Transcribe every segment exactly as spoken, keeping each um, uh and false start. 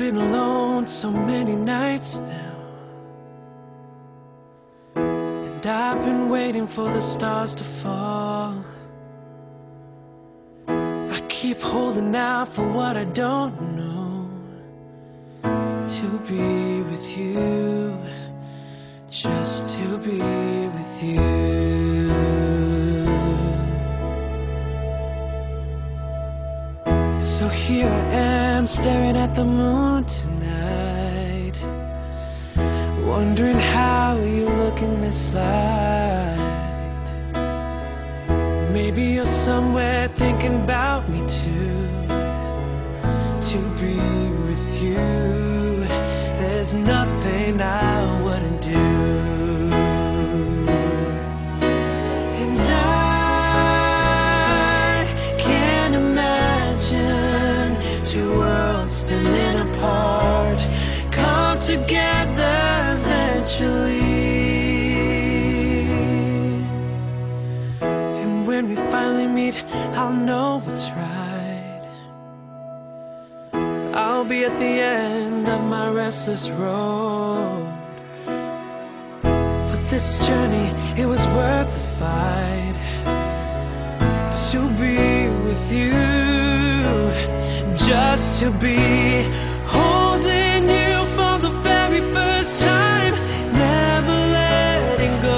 been alone so many nights now, and I've been waiting for the stars to fall. I keep holding out for what I don't know, to be with you, just to be with you. So here I am, staring at the moon tonight, wondering how you look in this light. Maybe you're somewhere thinking about me too, to be with you. There's nothing I wouldn't do. And I can't imagine two worlds spinning apart come together eventually. And when we finally meet, I'll know what's right. I'll be at the end of my restless road. But this journey, it was worth the fight, to be with you, just to be holding you for the very first time, never letting go.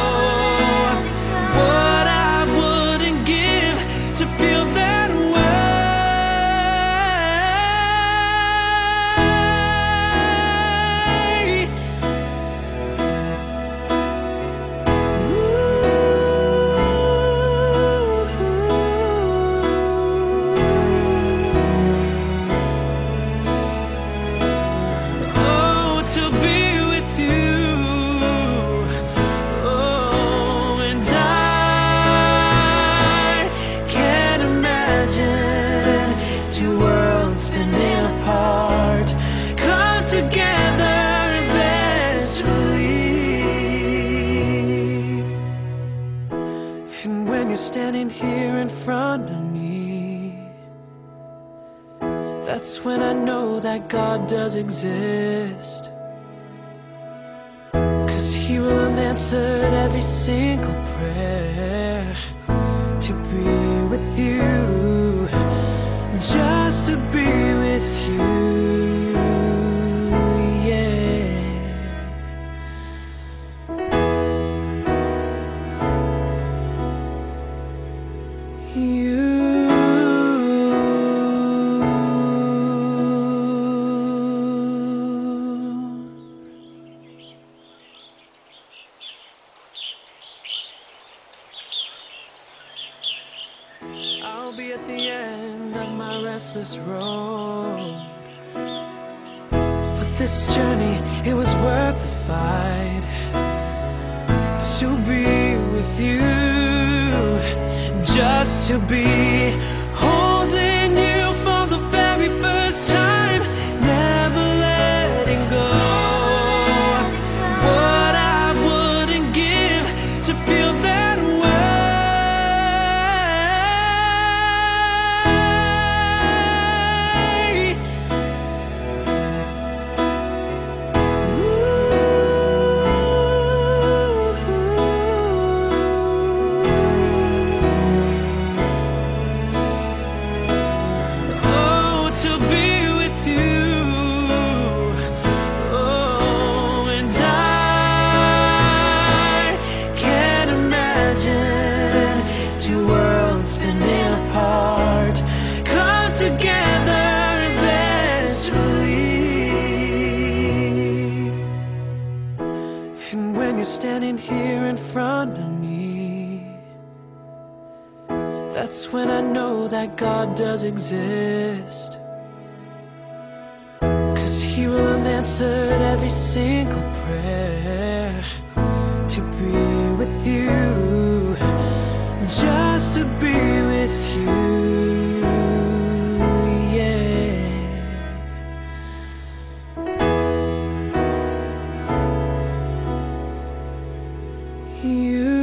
What I wouldn't give to feel that way. To be with you, oh, and I can't imagine two worlds spinning apart come together eventually. And when you're standing here in front of me, that's when I know that God does exist. He will have answered every single prayer, to be with you, just to be with you, yeah. You. I'll be at the end of my restless road. But this journey, it was worth the fight, to be with you, just to be holding you for the very first time, never letting go. What I wouldn't give to feel that way. To be with you, oh, and I can't imagine two worlds spinning apart come together eventually. And when you're standing here in front of me, that's when I know that God does exist. He will have answered every single prayer, to be with you, just to be with you, yeah. You.